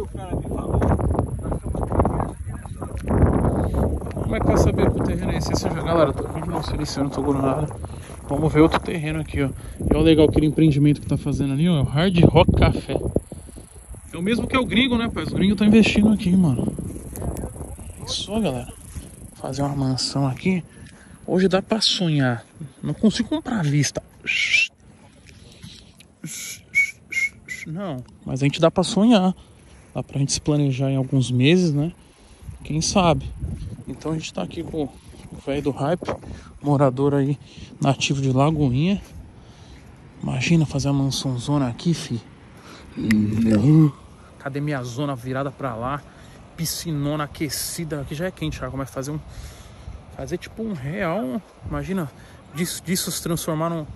o cara me falou. Nós estamos aqui nessa direção. Como é que vai saber que o terreno é esse? Galera, o vídeo não se iniciou, não tô com nada. Vamos ver outro terreno aqui, ó. E olha o legal aquele empreendimento que tá fazendo ali, ó. Hard Rock Café. É o mesmo que é o gringo, né, pai? Os gringos estão investindo aqui, mano. Isso, galera. Fazer uma mansão aqui. Hoje dá pra sonhar. Não consigo comprar à vista. Não, mas a gente dá pra sonhar. Dá pra gente se planejar em alguns meses, né? Quem sabe? Então a gente tá aqui com o velho do hype, morador aí, nativo de Lagoinha. Imagina fazer uma mansãozona aqui, fi. Academia zona virada pra lá. Piscinona aquecida. Aqui já é quente, já começa a fazer fazer tipo um real. Imagina disso se transformar num...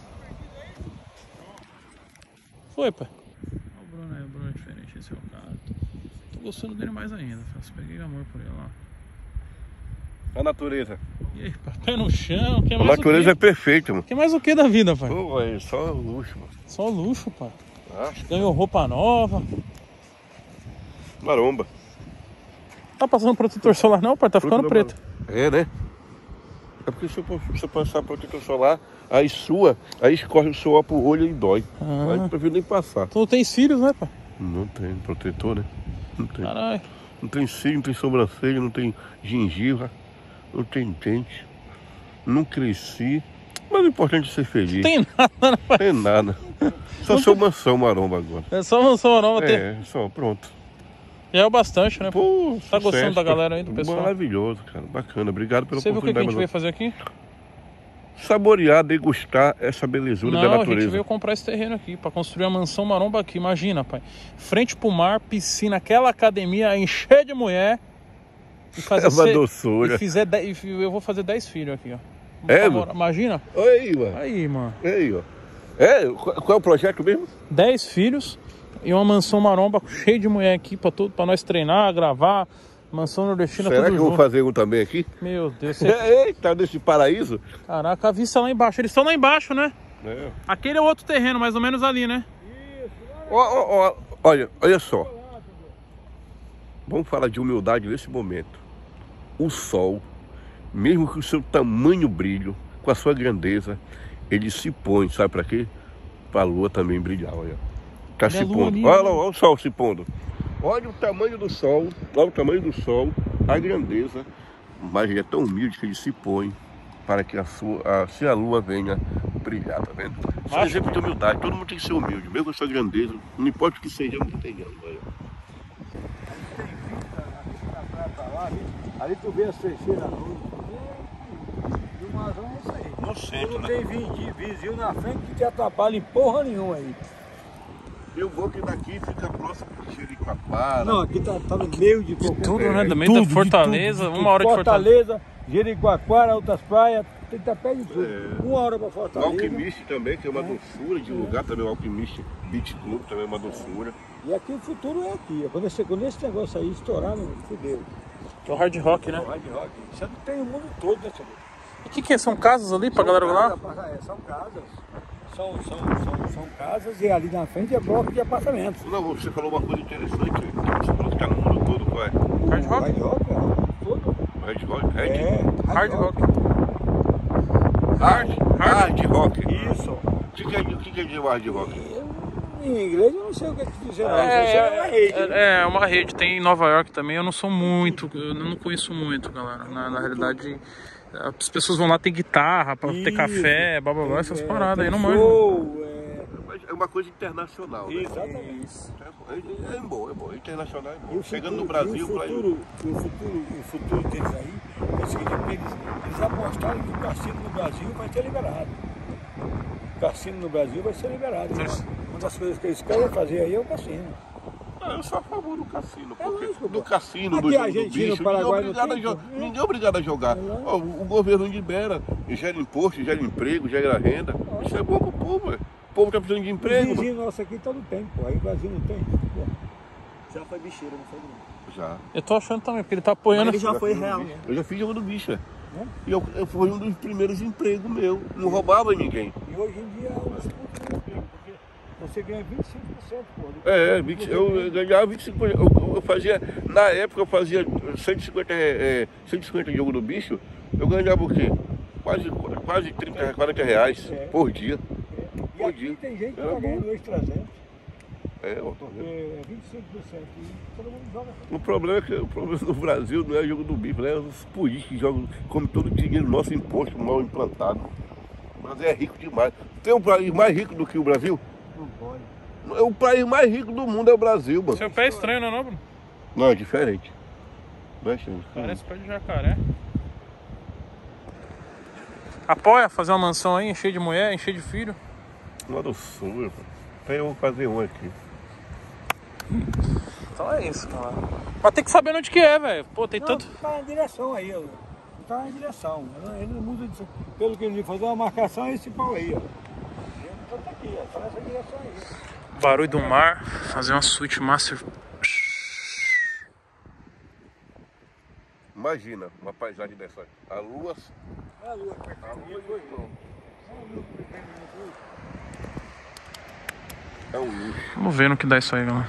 Foi, pai. Olha o Bruno é diferente, esse é o cara. Tô gostando dele mais ainda. Peguei amor por ele lá. A natureza. E aí, pai, pé no chão. A natureza é perfeita, mano. Quer mais o que da vida, pai? Pô, é só luxo, mano. Só luxo, pai. Ah. Ganhou roupa nova. Maromba. Tá passando protetor solar não, pai? Tá ficando preto. É, né? É porque se você passar protetor solar, aí sua, aí escorre o suor pro olho e dói. Aí eu prefiro nem passar. Tu não tem cílios, né, pai? Não tem protetor, né? Não tem. Caralho. Não tem cílio, não tem sobrancelha, não tem gengiva, não tem dente. Não cresci. Mas o importante é ser feliz. Não tem nada, né, pai? Tem nada. Só sou mansão maromba agora. É só mansão maromba ter. É, só, pronto. Já é o bastante, né? Pô, tá gostando da galera aí, do pessoal? Maravilhoso, cara. Bacana. Obrigado pela oportunidade. Você viu o que a gente veio fazer aqui? Saborear, degustar essa belezura da natureza. Não, a gente veio comprar esse terreno aqui, pra construir a mansão maromba aqui. Imagina, pai. Frente pro mar, piscina, aquela academia, encher de mulher. E fazer uma doçura. Eu vou fazer 10 filhos aqui, ó. É, imagina? Aí, mano. Aí, mano. Aí, ó. É? Qual é o projeto mesmo? 10 filhos e uma mansão maromba cheia de mulher aqui pra nós treinar, gravar. Mansão nordestina. Será tudo que eu vou fazer um também aqui? Meu Deus. Eita, desse paraíso. Caraca, a vista lá embaixo. Eles estão lá embaixo, né? É. Aquele é outro terreno, mais ou menos ali, né? Olha só. Vamos falar de humildade nesse momento. O sol, mesmo com o seu tamanho brilho, com a sua grandeza, ele se põe, sabe pra quê? Pra lua também brilhar, olha. Tá se pondo. Olha o sol se pondo. Olha o tamanho do sol, olha o tamanho do sol, a grandeza. Mas ele é tão humilde que ele se põe para que se a lua venha brilhar, tá vendo? Isso é um exemplo de humildade. Todo mundo tem que ser humilde, mesmo com a sua grandeza. Não importa o que seja, não tenhamos, olha. Ali tu vê as terceiras luzes. E o Mazão é isso aí. No centro, né? Não tem vizinho na frente que te atrapalha em porra nenhuma aí. Eu vou que daqui fica próximo de Jericoacoara. Não, aqui tá no meio de qualquer tudo, né? Do meio da Fortaleza, uma hora de Fortaleza, Jericoacoara, outras praias, tem que estar perto de tudo. Uma hora pra Fortaleza. O Alquimiste também, que é uma doçura de lugar, também o Alquimiste Beach Club também é uma doçura. E aqui o futuro é aqui. Quando esse negócio aí estourar, fudeu. É o hard rock, né? É o hard rock. Isso tem o mundo todo, né, senhor? O que é? São casas ali pra galera lá? São casas. São casas e ali na frente é bloco de apartamentos. Não, você falou uma coisa interessante. Você falou que tá no mundo todo, qual é? Hard rock? Hard rock, todo. Hard rock? Hard rock. Hard rock. Isso. O que é de hard rock? Em inglês eu não sei o que dizer. É uma rede. Tem em Nova York também. Eu não conheço muito, galera. Na realidade, as pessoas vão lá ter guitarra, pra ter café, blá blá blá, essas paradas aí, não manjo. É uma coisa internacional, né? Exatamente. É bom. Internacional é bom. E chegando no Brasil... O futuro deles aí é o seguinte, eles apostaram que o cassino no Brasil vai ser liberado. O cassino no Brasil vai ser liberado. Uma das coisas que eles querem fazer aí é o cassino. Eu sou a favor do cassino, porque lógico, do cassino, aqui, do Argentina, bicho, Paraguai, ninguém é obrigado a jogar. O governo libera, gera imposto, gera emprego, gera renda. Isso é bom pro povo, O povo tá precisando de emprego. O vizinho nosso aqui todo tem, pô. Aí o Brasil não tem. Pô. Já foi bicheiro, não foi não? Já. Eu tô achando também, porque ele tá apoiando. Ele já foi real, né? Eu já fiz jogo do bicho, E eu fui um dos primeiros empregos meu. Não roubava ninguém. E hoje em dia é um emprego, porque Você ganha 25%, pô. Eu ganhava 25%. Eu fazia, na época eu fazia 150 jogos do bicho, eu ganhava o quê? Quase 30, 40 reais por dia. E aqui tem gente que tá ganhando 2.300. Porque é 25% e todo mundo joga. O problema é que o problema no Brasil não é o jogo do bicho, né? Os políticos que jogam, comem todo o dinheiro, nosso imposto mal implantado. O Brasil é rico demais. Tem um país mais rico do que o Brasil? Não pode. O país mais rico do mundo é o Brasil, mano. Seu pé é estranho, não é, Bruno? Não, é diferente. Não é estranho. Parece pé de jacaré. Apoia fazer uma mansão aí, encher de mulher, encher de filho? Lá do sul, até eu vou fazer um aqui. Então é isso, cara. Mas tem que saber onde que é, velho. Pô, tem tanto... Tá na direção aí, ó. Tá na direção. Ele não muda de... Pelo que ele fazer uma marcação é esse pau aí, ó. Então tá aqui, ó. Tá nessa direção aí. Barulho do mar. Fazer uma suíte master. Imagina uma paisagem dessa. A lua. A lua, é um luxo. Vamos ver no que dá isso aí, galera.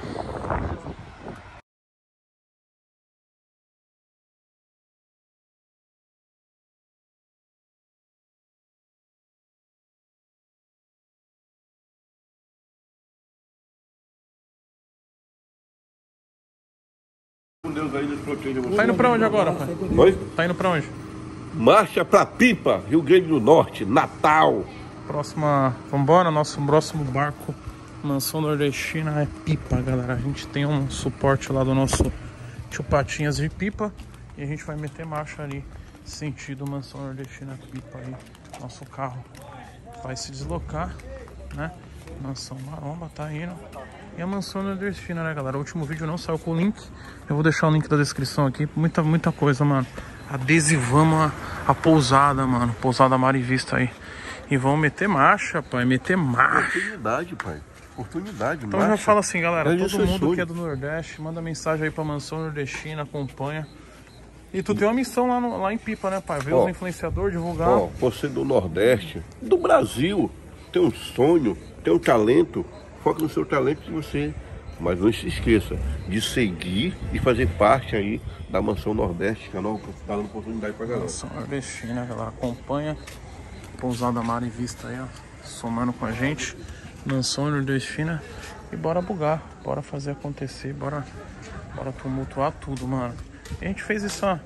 Deus aí nos proteja você. Tá indo pra onde agora, pai? Oi? Tá indo pra onde? Marcha pra Pipa, Rio Grande do Norte, Natal. Próxima... Vambora, nosso próximo barco. Mansão Nordestina é Pipa, galera. A gente tem um suporte lá do nosso tio Patinhas de Pipa. E a gente vai meter marcha ali, sentido Mansão Nordestina Pipa aí. Nosso carro vai se deslocar, né? Mansão Maromba tá indo. E a Mansão Nordestina, né, galera? O último vídeo não saiu com o link. Eu vou deixar o link da descrição aqui. Muita coisa, mano. Adesivamos a pousada, mano. Pousada Mar e Vista aí. E vamos meter marcha, pai. Meter marcha. Oportunidade, pai. Oportunidade, Então marcha. já fala assim, galera. Todo mundo sonho. que é do Nordeste, manda mensagem aí pra Mansão Nordestina, acompanha. E tu tem uma missão lá em Pipa, né, pai? Ver os influenciadores, divulgar. Ó, você do Nordeste, do Brasil, tem um sonho, tem um talento. Foca no seu talento que você... Mas não se esqueça de seguir e fazer parte aí da Mansão Nordeste, que é uma dando oportunidade pra galera. Mansão Nordestina, galera. Acompanha. Pousada Mar e Vista aí, ó. Somando com a gente. Mansão Nordestina. E bora bugar. Bora fazer acontecer. Bora tumultuar tudo, mano. E a gente fez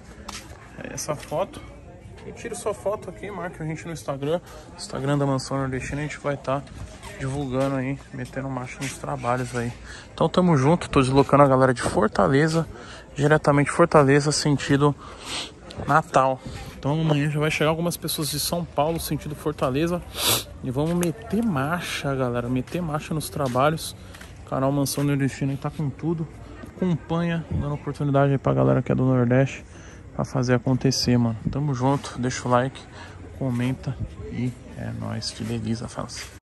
essa foto. E tira sua foto aqui, marca a gente no Instagram. Instagram da Mansão Nordestina. A gente vai estar divulgando aí, metendo marcha nos trabalhos aí. Então tamo junto, tô deslocando a galera de Fortaleza, diretamente Fortaleza, sentido Natal. Então amanhã já vai chegar algumas pessoas de São Paulo, sentido Fortaleza. E vamos meter marcha, galera, meter marcha nos trabalhos. O canal Mansão Nordestina aí tá com tudo. Acompanha, dando oportunidade aí pra galera que é do Nordeste, pra fazer acontecer, mano. Tamo junto, deixa o like, comenta e é nóis, fideliza, fala.